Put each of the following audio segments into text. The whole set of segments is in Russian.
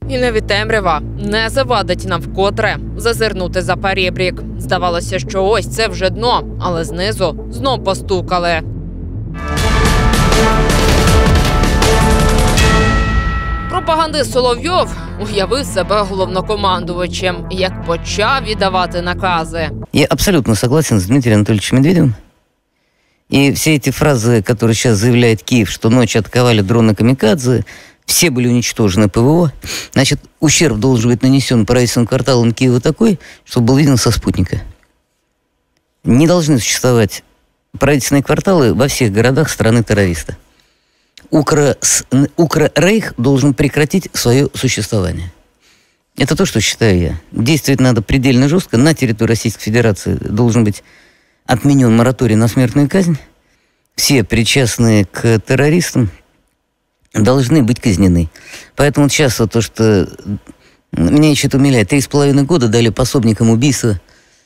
І навіть темрява не завадить нам вкотре зазирнути за перебрік. Здавалося, що ось це вже дно, але знизу знов постукали. Пропагандист Соловйов уявив себе головнокомандувачем, як почав віддавати накази. Я абсолютно согласен с Дмитрием Анатольевичем Медведевым. И все эти фразы, которые сейчас заявляет Киев, что ночью атаковали дроны камикадзе, все были уничтожены ПВО, значит, ущерб должен быть нанесен правительственным кварталам Киева такой, чтобы был виден со спутника. Не должны существовать правительственные кварталы во всех городах страны-террориста. Укррейх должен прекратить свое существование. Это то, что считаю я. Действовать надо предельно жестко. На территории Российской Федерации должен быть отменен мораторий на смертную казнь. Все причастные к террористам должны быть казнены. Поэтому сейчас вот то, что меня еще умиляет, 3,5 года дали пособникам убийства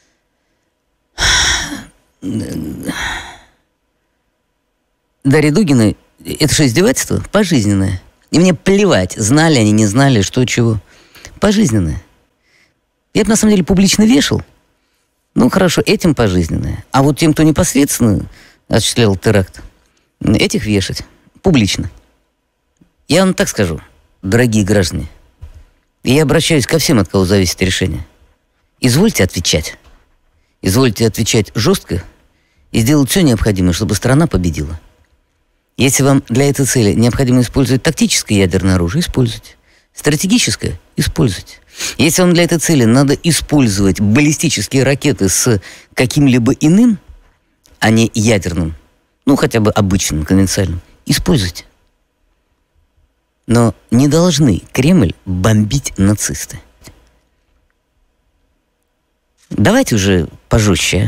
Дарьи Дугиной. Это что, издевательство? Пожизненное. И мне плевать, знали они, не знали, что, чего. Пожизненное. Я бы, на самом деле, публично вешал. Ну, хорошо, этим пожизненное. А вот тем, кто непосредственно осуществлял теракт, этих вешать публично. Я вам так скажу, дорогие граждане. И я обращаюсь ко всем, от кого зависит решение. Извольте отвечать. Извольте отвечать жестко и сделать все необходимое, чтобы страна победила. Если вам для этой цели необходимо использовать тактическое ядерное оружие, используйте. Стратегическое – используйте. Если вам для этой цели надо использовать баллистические ракеты с каким-либо иным, а не ядерным, ну хотя бы обычным, конвенциальным, используйте. Но не должны Кремль бомбить нацисты. Давайте уже пожестче.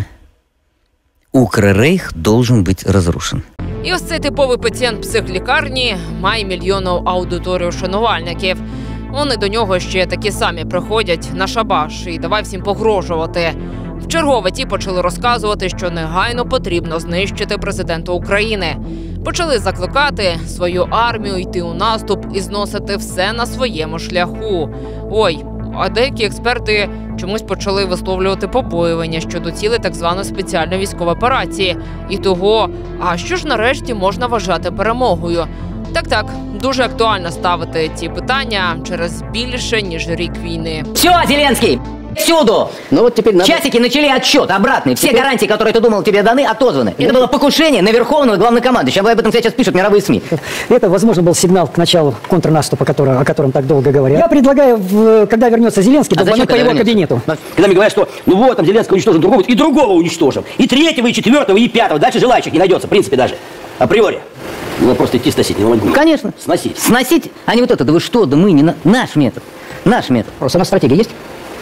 Укррейх должен быть разрушен. І ось цей типовий пацієнт психлікарні має мільйонну аудиторію шанувальників. Вони до нього ще такі самі приходять на шабаш і давай всім погрожувати. Вчергове ті почали розказувати, що негайно потрібно знищити президента України. Почали закликати свою армію йти у наступ і зносити все на своєму шляху. Ой, а деякі експерти чомусь почали висловлювати побоювання щодо цілей так званої спеціальної військової операції. І того, а що ж нарешті можна вважати перемогою? Так, дуже актуально ставити ці питання через більше, ніж рік війни. Все, Зеленский! Всюду! Ну вот теперь надо... Часики начали отсчет обратный. Все Теперь... гарантии, которые ты думал, тебе даны, отозваны. Это было покушение на верховного главнокомандующего. Об этом сейчас пишут мировые СМИ. Это, возможно, был сигнал к началу контрнаступа, о котором так долго говорят. Я предлагаю, когда вернется Зеленский, долбануть по его кабинету. Когда мне говорят, что ну вот, там Зеленский уничтожим другого, и другого уничтожим. И третьего, и четвертого, и пятого. Дальше желающих не найдется, в принципе, даже. Априори. Надо просто идти сносить, не могу. Конечно. Сносить. Сносить, а не вот это. Да вы что, да мы не... Наш метод. Наш метод. Просто у нас стратегия есть?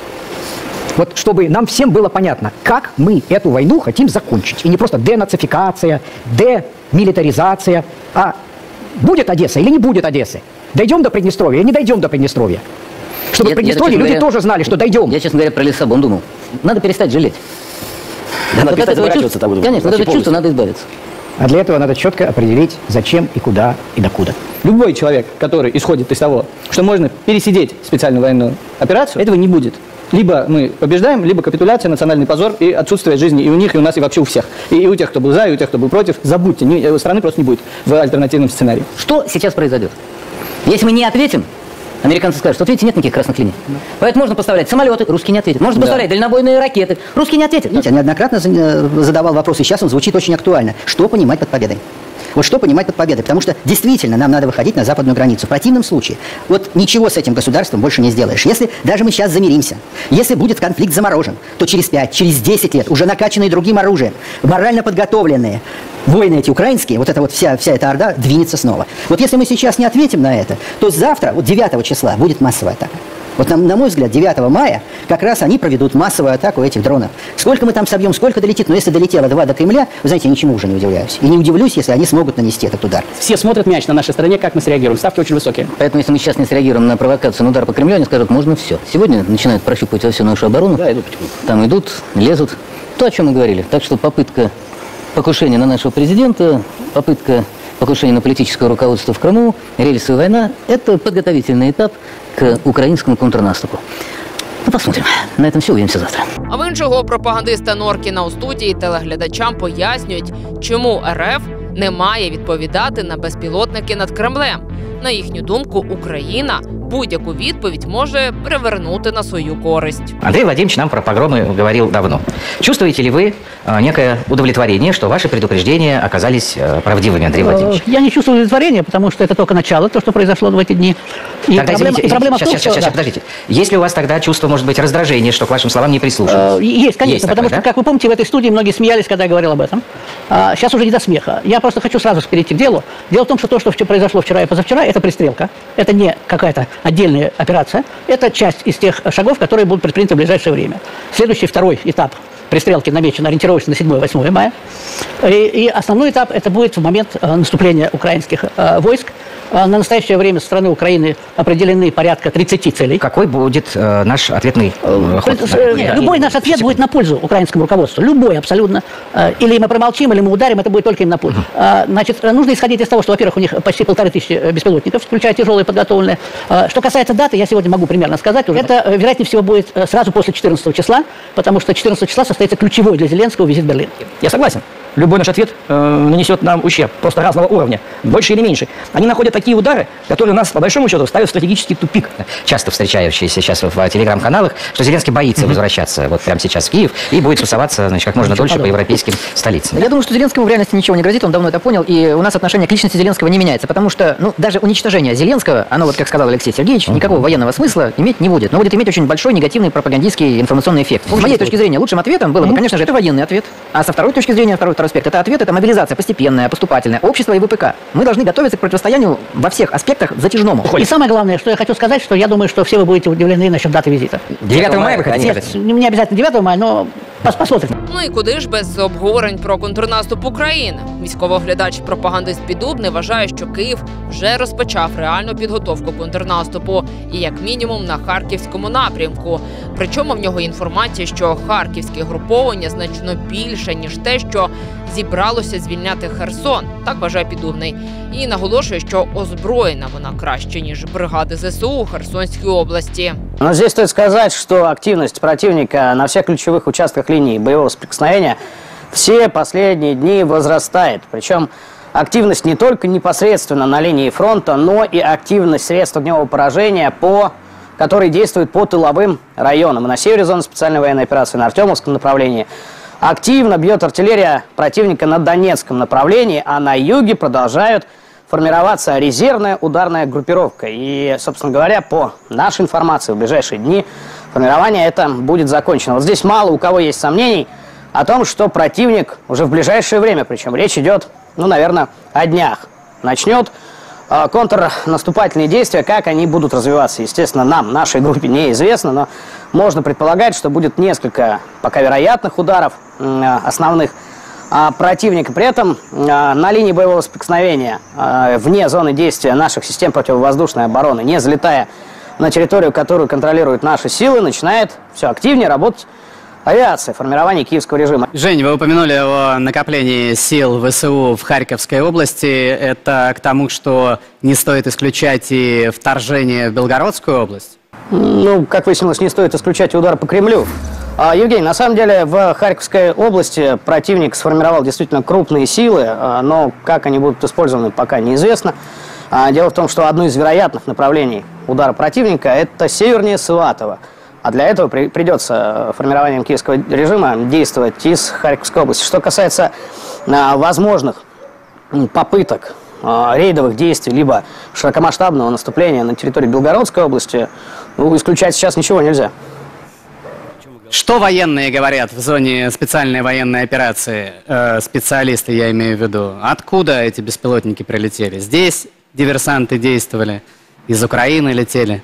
Вот чтобы нам всем было понятно, как мы эту войну хотим закончить. И не просто денацификация, демилитаризация, а будет Одесса или не будет Одессы. Дойдем до Приднестровья или не дойдем до Приднестровья. Чтобы в Приднестровье люди тоже знали, что дойдем. Я, честно говоря, про Лиссабон думал. Надо перестать жалеть. Да, надо перестать заворачиваться там. Конечно, от этого чувства надо избавиться. А для этого надо четко определить, зачем и куда и докуда. Любой человек, который исходит из того, что можно пересидеть специальную военную операцию, этого не будет. Либо мы побеждаем, либо капитуляция, национальный позор и отсутствие жизни и у них, и у нас, и вообще у всех. И у тех, кто был за, и у тех, кто был против. Забудьте, страны просто не будет в альтернативном сценарии. Что сейчас произойдет? Если мы не ответим, американцы скажут, что, видите, нет никаких красных линий. Поэтому можно поставлять самолеты, русские не ответят. Можно поставлять дальнобойные ракеты, русские не ответят. Я неоднократно задавал вопрос, и сейчас он звучит очень актуально. Что понимать под победой? Вот что понимать под победой? Потому что действительно нам надо выходить на западную границу. В противном случае вот ничего с этим государством больше не сделаешь. Если даже мы сейчас замиримся, если будет конфликт заморожен, то через 5, через 10 лет уже накачанные другим оружием, морально подготовленные воины эти украинские, вот эта вот вся эта орда двинется снова. Вот если мы сейчас не ответим на это, то завтра, вот 9 числа, будет массовая атака. Вот на мой взгляд, 9 мая как раз они проведут массовую атаку этих дронов. Сколько мы там собьем, сколько долетит, но если долетело 2 до Кремля, вы знаете, я ничему уже не удивляюсь. И не удивлюсь, если они смогут нанести этот удар. Все смотрят мяч на нашей стороне, как мы среагируем. Ставки очень высокие. Поэтому, если мы сейчас не среагируем на провокацию, на удар по Кремлю, они скажут, можно все. Сегодня начинают прощупывать во всю нашу оборону. Да, идут потихоньку. Там идут, лезут. То, о чем мы говорили. Так что попытка покушения на нашего президента, попытка покушения на политическое руководство в Крыму, рельсовая война – это подготовительный этап к украинскому контрнаступу. Ну, посмотрим. На этом все. Увидимся завтра. А в іншого пропагандиста Норкіна у студії телеглядачам пояснюють, чому РФ не має відповідати на безпілотники над Кремлем. На їхню думку, Україна будь-яку відповідь може перевернути на свою користь. Андрей Владимирович нам про погромы говорил давно. Чувствуете ли вы некое удовлетворение, что ваши предупреждения оказались правдивыми, Андрей Владимирович? Я не чувствую удовлетворения, потому что это только начало, то, что произошло в эти дни. И тогда, проблема в том, сейчас, подождите. Есть ли у вас тогда чувство, может быть, раздражения, что к вашим словам не прислушиваются? Есть, конечно, есть потому такое, что, как вы помните, в этой студии многие смеялись, когда я говорил об этом. Сейчас уже не до смеха. Я просто хочу сразу перейти к делу. Дело в том, что то, что произошло вчера и позавчера, это пристрелка. Это не какая-то отдельная операция. Это часть из тех шагов, которые будут предприняты в ближайшее время. Следующий, второй этап пристрелки намечен ориентировочно на 7-8 мая. И основной этап это будет в момент наступления украинских войск. На настоящее время со стороны Украины определены порядка 30 целей. Какой будет наш ответный ход? Любой наш ответ будет на пользу украинскому руководству. Любой абсолютно. Или мы промолчим, или мы ударим, это будет только им на пользу. Значит, нужно исходить из того, что, во-первых, у них почти 1500 беспилотников, включая тяжелые подготовленные. Что касается даты, я сегодня могу примерно сказать. Это, вероятнее всего, будет сразу после 14 числа, потому что 14 числа состоится ключевой для Зеленского визит в Берлин. Я согласен. Любой наш ответ нанесет нам ущерб, просто разного уровня, больше или меньше. Они находят такие удары, которые нас, по большому счету, ставят в стратегический тупик. Часто встречающиеся сейчас в телеграм-каналах, что Зеленский боится возвращаться вот прямо сейчас в Киев и будет тусоваться, значит, как можно дольше по европейским столицам. Я думаю, что Зеленскому в реальности ничего не грозит, он давно это понял, и у нас отношение к личности Зеленского не меняется, потому что, ну, даже уничтожение Зеленского, оно, вот как сказал Алексей Сергеевич, никакого военного смысла иметь не будет, но будет иметь очень большой негативный пропагандистский информационный эффект. С моей точки зрения, лучшим ответом было бы, конечно же, это военный ответ, а со второй точки зрения, второй аспект, это ответ, это мобилизация постепенная, поступательная, общество и ВПК. Мы должны готовиться к противостоянию во всех аспектах затяжному. И самое главное, что я хочу сказать, что я думаю, что все вы будете удивлены насчет даты визита. 9 мая вы хотите сказать? Не обязательно 9 мая, но посмотрим. Ну і куди ж без обговорень про контрнаступ України? Військовоглядач пропагандист Піддубний вважає, що Київ вже розпочав реальну підготовку контрнаступу і як мінімум на Харківському напрямку. Причому в нього інформація, що харківське груповання значно більше, ніж те, що зібралося звільняти Херсон, так вважає Піддубний. І наголошує, що озброєна вона краще, ніж бригади ЗСУ у Херсонській області. Но здесь стоит сказать, что активность противника на всех ключевых участках линии боевого соприкосновения все последние дни возрастает. Причем активность не только непосредственно на линии фронта, но и активность средств огневого поражения, которые действуют по тыловым районам. На севере зоны специальной военной операции, на Артемовском направлении. Активно бьет артиллерия противника на Донецком направлении, а на юге продолжают формироваться резервная ударная группировка. И, собственно говоря, по нашей информации, в ближайшие дни формирование это будет закончено. Вот здесь мало у кого есть сомнений о том, что противник уже в ближайшее время, причем речь идет, ну, наверное, о днях, начнет контрнаступательные действия. Как они будут развиваться, естественно, нам, нашей группе, неизвестно, но можно предполагать, что будет несколько пока вероятных ударов основных противника. При этом на линии боевого соприкосновения, вне зоны действия наших систем противовоздушной обороны, не залетая на территорию, которую контролируют наши силы, начинает все активнее работать авиация, формирование киевского режима. Жень, вы упомянули о накоплении сил ВСУ в Харьковской области. Это к тому, что не стоит исключать и вторжение в Белгородскую область? Ну, как выяснилось, не стоит исключать удар по Кремлю. Евгений, на самом деле в Харьковской области противник сформировал действительно крупные силы, но как они будут использованы, пока неизвестно. Дело в том, что одно из вероятных направлений удара противника – это севернее Сватово. А для этого придется формированием киевского режима действовать из Харьковской области. Что касается возможных попыток рейдовых действий, либо широкомасштабного наступления на территории Белгородской области, ну, исключать сейчас ничего нельзя. Что военные говорят в зоне специальной военной операции, специалисты, я имею в виду? Откуда эти беспилотники прилетели? Здесь диверсанты действовали? Из Украины летели?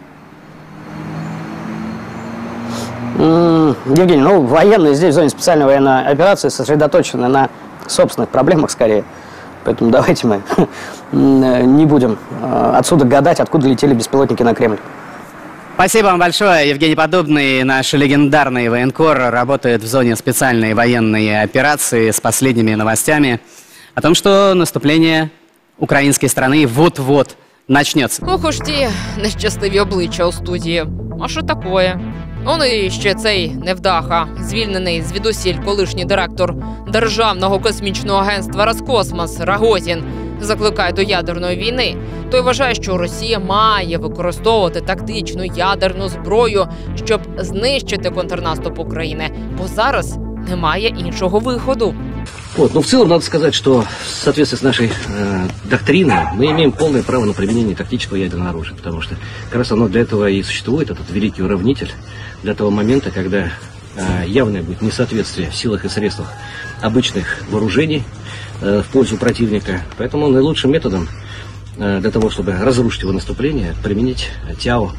Евгений, ну, военные здесь в зоне специальной военной операции сосредоточены на собственных проблемах скорее. Поэтому давайте мы не будем отсюда гадать, откуда летели беспилотники на Кремль. Спасибо вам большое. Евгений Поддубный, наш легендарный военкор, работает в зоне специальной военной операции с последними новостями о том, что наступление украинской страны вот-вот начнется. Ох уж ті нещасливі обличчя у студії. А що такое? Он і ще цей невдаха, звільнений звідусіль колишній директор Державного космічного агентства «Роскосмос» Рогозін, закликає до ядерної війни. Той вважає, що Росія має використовувати тактичну ядерну зброю, щоб знищити контрнаступ України, бо зараз немає іншого виходу. Вот, но в целом надо сказать, что в соответствии с нашей доктриной мы имеем полное право на применение тактического ядерного оружия, потому что как раз оно для этого и существует, этот великий уравнитель, для того момента, когда явное будет несоответствие в силах и средствах обычных вооружений в пользу противника. Поэтому наилучшим методом для того, чтобы разрушить его наступление, применить ТЯО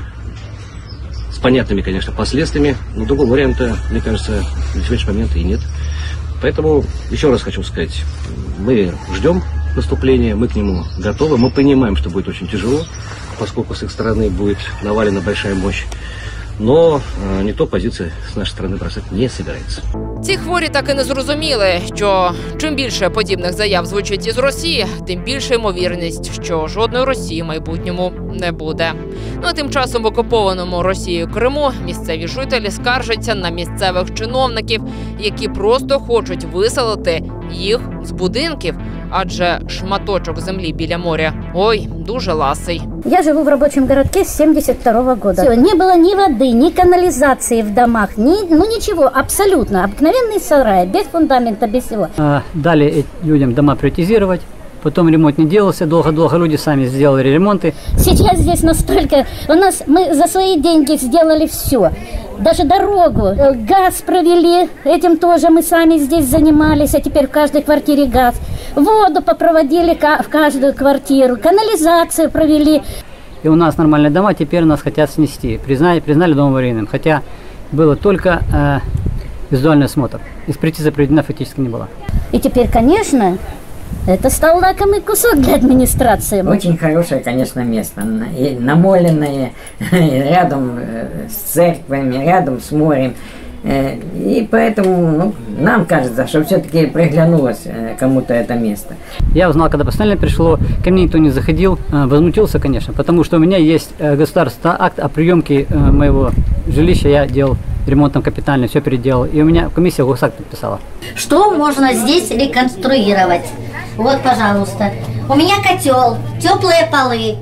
с понятными, конечно, последствиями, но другого варианта, мне кажется, на сегодняшний момент и нет. Поэтому, еще раз хочу сказать, мы ждем наступления, мы к нему готовы, мы понимаем, что будет очень тяжело, поскольку с их стороны будет навалена большая мощь. Но ніхто позиції з нашої сторони бросати не збирається. Ці хворі так і не зрозуміли, що чим більше подібних заяв звучить із Росії, тим більша ймовірність, що жодної Росії в майбутньому не буде. Ну а тим часом в окупованому Росією Криму місцеві жителі скаржаться на місцевих чиновників, які просто хочуть виселити їх з будинків, адже шматочок землі біля моря, ой, дуже ласий. Я живу в рабочем городке с 1972 года. Все, не было ни воды, ни канализации в домах, ничего, абсолютно. Обыкновенный сарай, без фундамента, без всего. Дали людям дома приватизировать. Потом ремонт не делался, долго-долго люди сами сделали ремонты. Сейчас здесь настолько... Мы за свои деньги сделали все. Даже дорогу, газ провели, этим тоже мы сами здесь занимались, а теперь в каждой квартире газ. Воду попроводили в каждую квартиру, канализацию провели. И у нас нормальные дома, теперь нас хотят снести. Признали дом аварийным, хотя было только визуальный осмотр. Экспертиза проведена фактически не была. И теперь, конечно... Это стал лакомый кусок для администрации. Очень хорошее, конечно, место. И намоленное, рядом с церквами, рядом с морем. И поэтому нам кажется, что все-таки приглянулось кому-то это место. Я узнал, когда постановление пришло, ко мне никто не заходил, возмутился, конечно, потому что у меня есть государственный акт о приемке моего жилища, я делал ремонтом капитально, все переделал, и у меня комиссия госакт подписала. Что можно здесь реконструировать? Вот, пожалуйста. У меня котел, теплые полы.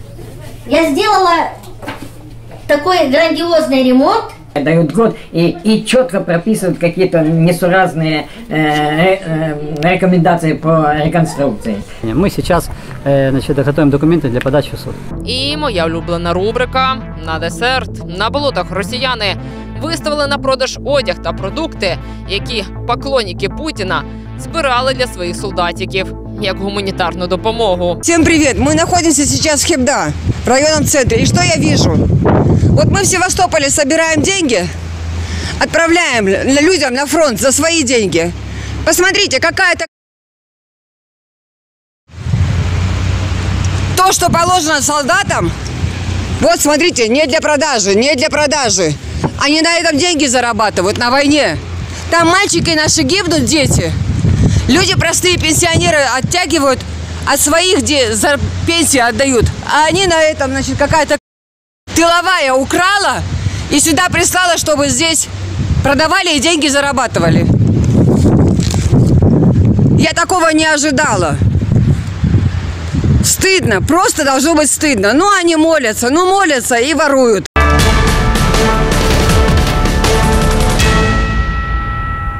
Я сделала такой грандиозный ремонт. Дают год и четко прописывают какие-то несуразные рекомендации по реконструкции. Мы сейчас готовим документы для подачи в суд. І моя улюблена рубрика на десерт. На болотах росіяни виставили на продаж одяг та продукти, які поклонники Путіна збирали для своїх солдатиків як гуманітарну допомогу. Всем привет! Мы находимся сейчас в Хебда, в районном центре. И что я вижу? Вот мы в Севастополе собираем деньги, отправляем людям на фронт за свои деньги. Посмотрите, какая-то... То, что положено солдатам, вот смотрите, не для продажи, не для продажи. Они на этом деньги зарабатывают, на войне. Там мальчики наши гибнут, дети. Люди, простые пенсионеры, оттягивают от своих за пенсии отдают. А они на этом, значит, какая-то тыловая украла и сюда прислала, чтобы здесь продавали и деньги зарабатывали. Я такого не ожидала. Стыдно, просто должно быть стыдно. Ну, они молятся и воруют.